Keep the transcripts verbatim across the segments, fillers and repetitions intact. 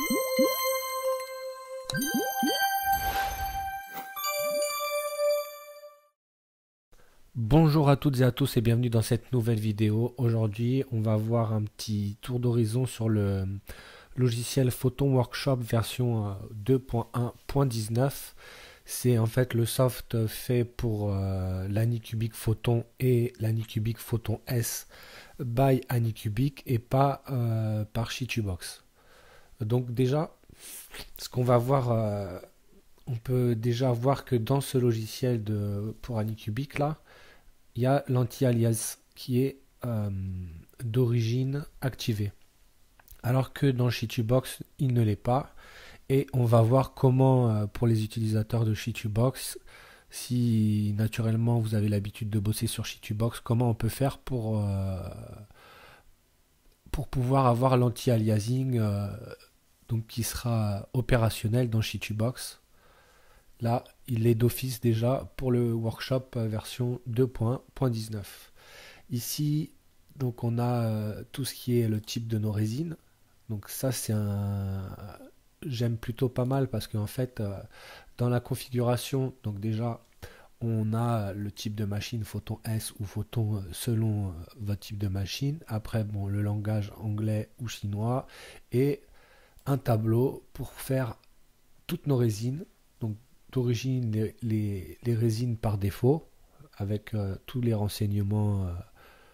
Bonjour à toutes et à tous et bienvenue dans cette nouvelle vidéo. Aujourd'hui, on va voir un petit tour d'horizon sur le logiciel Photon Workshop version deux point un point dix-neuf. C'est en fait le soft fait pour euh, l'Anycubic Photon et l'Anycubic Photon S by Anycubic et pas euh, par Shitubox. Donc déjà, ce qu'on va voir, euh, on peut déjà voir que dans ce logiciel de, pour Anycubic là, il y a l'anti-alias qui est euh, d'origine activée. Alors que dans Shitubox, il ne l'est pas. Et on va voir comment, euh, pour les utilisateurs de Shitubox, si naturellement vous avez l'habitude de bosser sur Shitubox, comment on peut faire pour, euh, pour pouvoir avoir l'anti-aliasing euh, donc qui sera opérationnel dans Shitubox. Là, il est d'office déjà pour le workshop version deux point un point dix-neuf. Ici, donc on a euh, tout ce qui est le type de nos résines. Donc ça, c'est un... J'aime plutôt pas mal parce qu'en fait, euh, dans la configuration, donc déjà, on a le type de machine Photon S ou Photon euh, selon euh, votre type de machine. Après, bon, le langage anglais ou chinois et un tableau pour faire toutes nos résines. Donc d'origine les, les, les résines par défaut avec euh, tous les renseignements euh,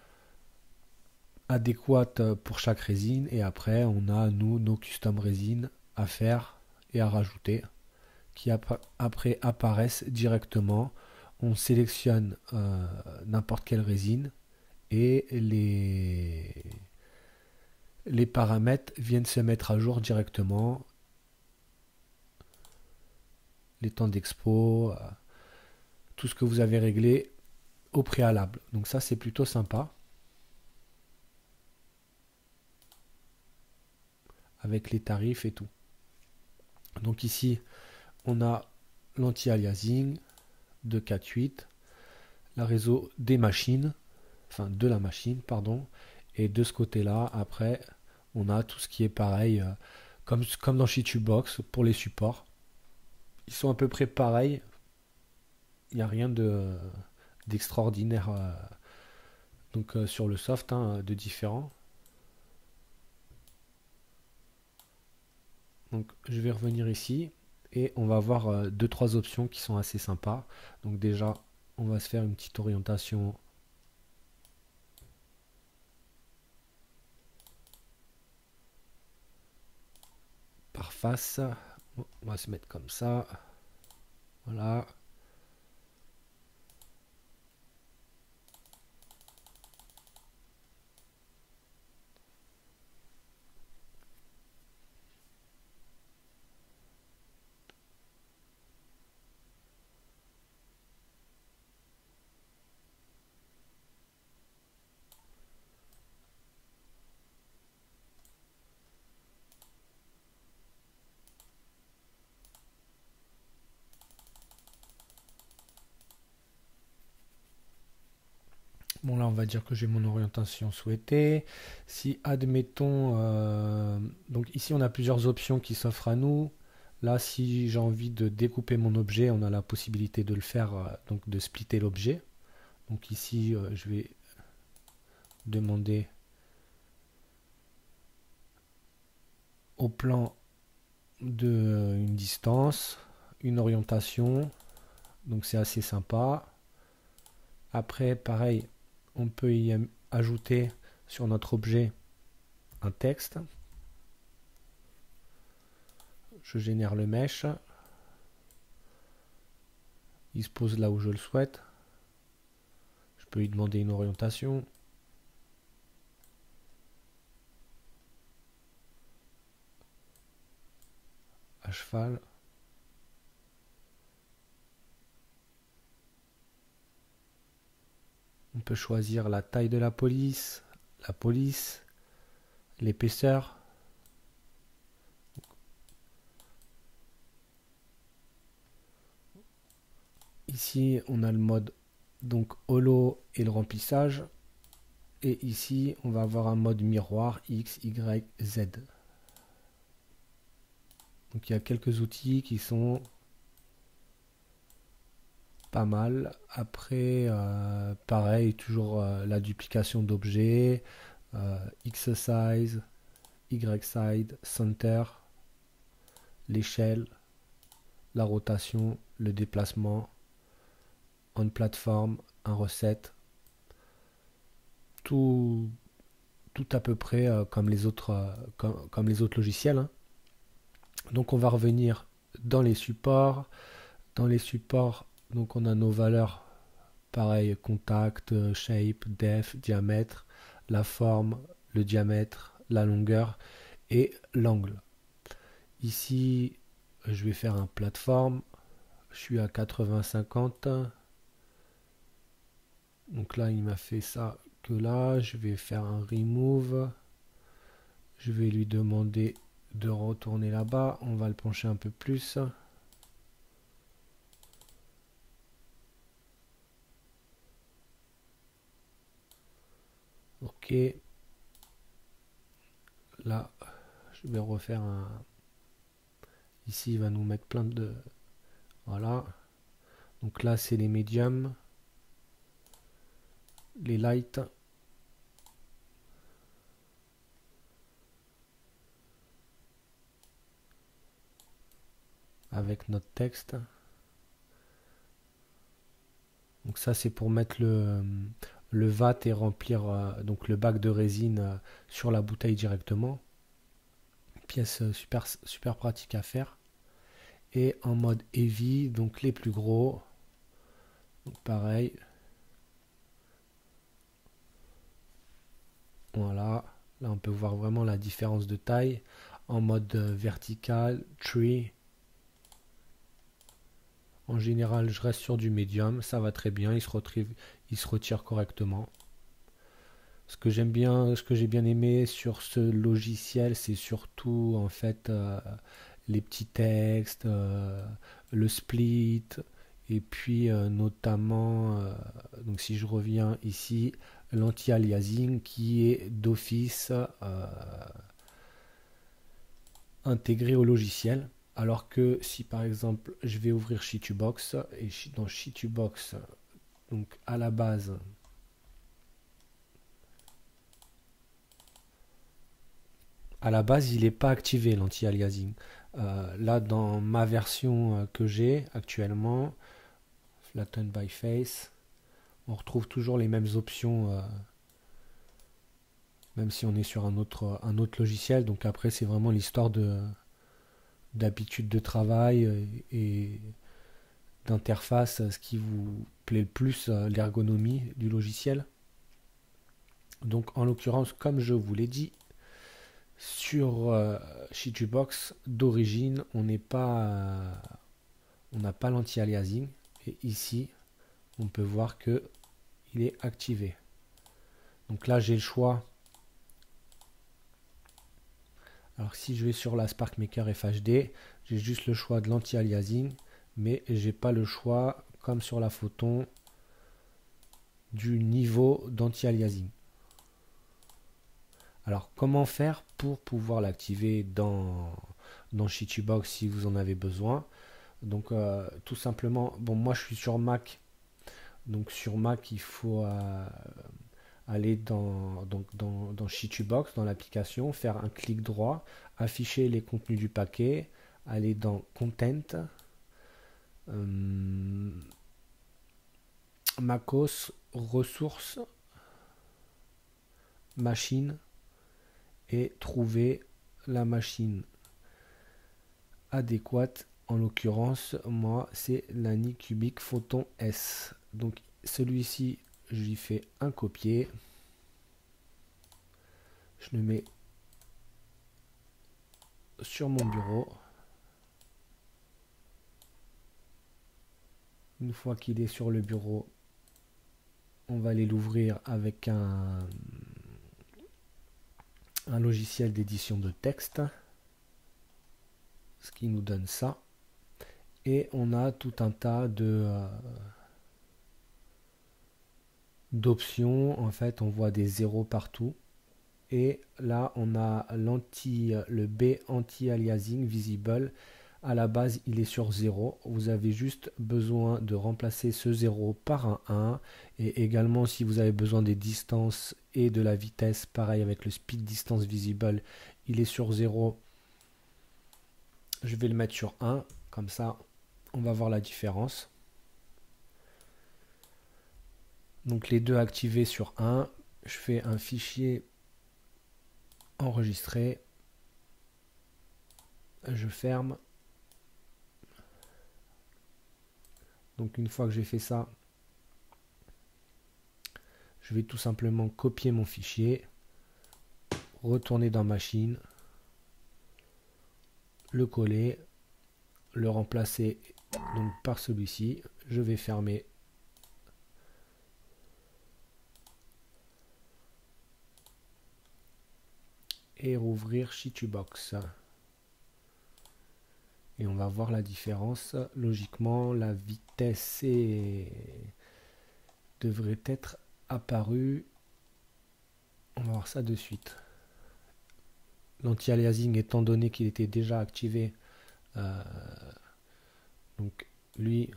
adéquats pour chaque résine, et après on a nous nos custom résines à faire et à rajouter qui ap après apparaissent directement. On sélectionne euh, n'importe quelle résine et les les paramètres viennent se mettre à jour directement, les temps d'expo, euh, tout ce que vous avez réglé au préalable. Donc ça, c'est plutôt sympa. Avec les tarifs et tout. Donc ici, on a l'anti-aliasing de quatre huit, la réseau des machines, enfin de la machine, pardon. Et de ce côté-là, après, on a tout ce qui est pareil, euh, comme, comme dans Shitubox pour les supports. Ils sont à peu près pareils. Il n'y a rien de d'extraordinaire euh, donc euh, sur le soft, hein, de différent. Donc je vais revenir ici et on va voir euh, deux trois options qui sont assez sympas. Donc déjà, on va se faire une petite orientation par face. On va se mettre comme ça. Voilà. Bon, là, on va dire que j'ai mon orientation souhaitée. Si, admettons, euh, donc ici, on a plusieurs options qui s'offrent à nous. Là, si j'ai envie de découper mon objet, on a la possibilité de le faire, euh, donc de splitter l'objet. Donc ici, euh, je vais demander au plan de euh, une distance, une orientation. Donc c'est assez sympa. Après, pareil, on peut y ajouter sur notre objet un texte. Je génère le mesh. Il se pose là où je le souhaite. Je peux lui demander une orientation. À cheval. On peut choisir la taille de la police, la police, l'épaisseur. Ici, on a le mode donc holo et le remplissage. Et ici, on va avoir un mode miroir X, Y, Z. Donc il y a quelques outils qui sont pas mal. Après, euh, pareil, toujours euh, la duplication d'objets, euh, X-size, Y-side, center, l'échelle, la rotation, le déplacement, on plateforme, un recette, tout, tout à peu près euh, comme les autres, euh, comme, comme les autres logiciels, hein. Donc on va revenir dans les supports. Dans les supports, donc on a nos valeurs, pareil, contact, euh, shape, depth, diamètre, la forme, le diamètre, la longueur et l'angle. Ici, je vais faire un plateforme. Je suis à quatre-vingts cinquante. Donc là, il m'a fait ça que là. Je vais faire un remove. Je vais lui demander de retourner là-bas. On va le pencher un peu plus. Ok. Là, je vais refaire un... Ici, il va nous mettre plein de... Voilà. Donc là, c'est les médiums. Les lights. Avec notre texte. Donc ça, c'est pour mettre le, le vat et remplir euh, donc le bac de résine euh, sur la bouteille directement. Pièce euh, super, super pratique à faire. Et en mode heavy, donc les plus gros. Donc pareil. Voilà. Là, on peut voir vraiment la différence de taille. En mode euh, vertical, tree. En général, je reste sur du médium. Ça va très bien. Il se retire, il se retire correctement. Ce que j'aime bien, ce que j'ai bien aimé sur ce logiciel, c'est surtout en fait euh, les petits textes, euh, le split, et puis euh, notamment, euh, donc si je reviens ici, l'anti-aliasing qui est d'office euh, intégré au logiciel. Alors que si par exemple je vais ouvrir Shitubox et dans Shitubox, donc à la base, à la base il n'est pas activé l'anti-aliasing. Euh, là dans ma version euh, que j'ai actuellement, Flatten by Face, on retrouve toujours les mêmes options, euh, même si on est sur un autre, un autre logiciel. Donc après c'est vraiment l'histoire de d'habitude de travail euh, et d'interface, ce qui vous plaît le plus, euh, l'ergonomie du logiciel. Donc en l'occurrence, comme je vous l'ai dit, sur euh, Shitubox d'origine, on n'est pas, euh, on n'a pas l'anti-aliasing. Et ici, on peut voir que il est activé. Donc là, j'ai le choix. Alors si je vais sur la SparkMaker F H D, j'ai juste le choix de l'anti-aliasing, mais j'ai pas le choix, comme sur la Photon, du niveau d'anti-aliasing. Alors comment faire pour pouvoir l'activer dans, dans Shitubox si vous en avez besoin? Donc euh, tout simplement, bon moi je suis sur Mac, donc sur Mac il faut euh, aller dans, donc dans, dans Shitubox, dans l'application, faire un clic droit, afficher les contenus du paquet, aller dans Content, euh, MacOS, ressources, machine, et trouver la machine adéquate. En l'occurrence, moi, c'est la Nycubic Photon S. Donc celui-ci, j'y fais un copier. Je le mets sur mon bureau. Une fois qu'il est sur le bureau, on va aller l'ouvrir avec un, un logiciel d'édition de texte, ce qui nous donne ça. Et on a tout un tas de euh, d'options. En fait, on voit des zéros partout. Et là, on a l'anti, le B anti-aliasing visible. À la base, il est sur zéro. Vous avez juste besoin de remplacer ce zéro par un un. Et également, si vous avez besoin des distances et de la vitesse, pareil avec le speed distance visible, il est sur zéro. Je vais le mettre sur un. Comme ça, on va voir la différence. Donc les deux activés sur un. Je fais un fichier enregistré. Je ferme. Donc une fois que j'ai fait ça, je vais tout simplement copier mon fichier, retourner dans Machine, le coller, le remplacer donc par celui-ci. Je vais fermer. Et rouvrir Shitubox. Et on va voir la différence. Logiquement, la vitesse est... devrait être apparue. On va voir ça de suite. L'anti-aliasing, étant donné qu'il était déjà activé, euh, donc lui,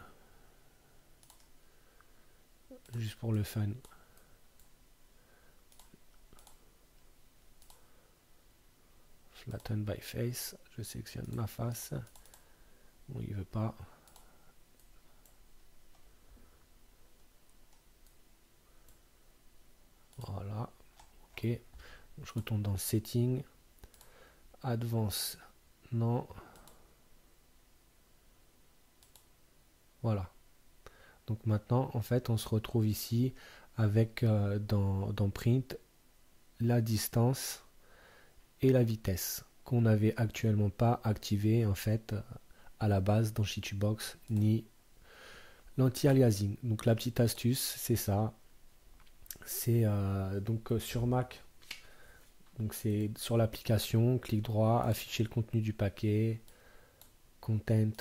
juste pour le fun, flatten by face, je sélectionne ma face. Bon, il veut pas. Voilà. Ok. Je retourne dans Setting. Advance. Non. Voilà. Donc maintenant, en fait, on se retrouve ici avec euh, dans, dans Print la distance et la vitesse qu'on n'avait actuellement pas activé en fait à la base dans Shitubox ni l'anti-aliasing. Donc la petite astuce, c'est ça. C'est euh, donc sur Mac. Donc c'est sur l'application, clic droit, afficher le contenu du paquet, content,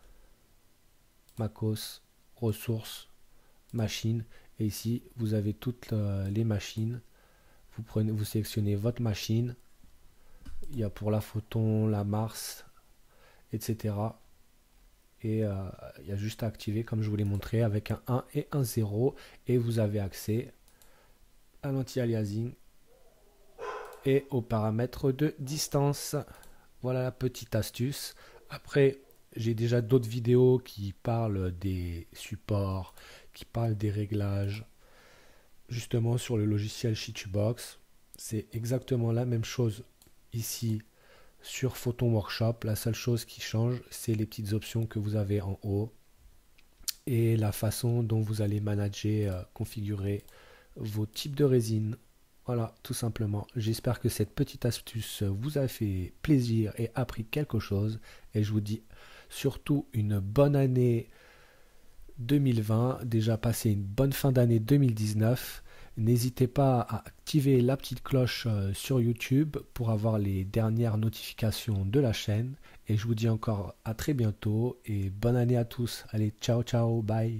macOS, ressources, machine. Et ici, vous avez toutes les machines. Vous prenez, vous sélectionnez votre machine. Il y a pour la Photon, la Mars, et cetera. Et euh, il y a juste à activer comme je vous l'ai montré avec un un et un zéro. Et vous avez accès à l'anti-aliasing et aux paramètres de distance. Voilà la petite astuce. Après, j'ai déjà d'autres vidéos qui parlent des supports, qui parlent des réglages, justement sur le logiciel Shitubox. C'est exactement la même chose ici sur Photon Workshop. La seule chose qui change, c'est les petites options que vous avez en haut et la façon dont vous allez manager, euh, configurer vos types de résine. Voilà, tout simplement. J'espère que cette petite astuce vous a fait plaisir et appris quelque chose. Et je vous dis surtout une bonne année deux mille vingt. Déjà passé une bonne fin d'année deux mille dix-neuf. N'hésitez pas à activer la petite cloche sur YouTube pour avoir les dernières notifications de la chaîne. Et je vous dis encore à très bientôt et bonne année à tous. Allez, ciao, ciao, bye.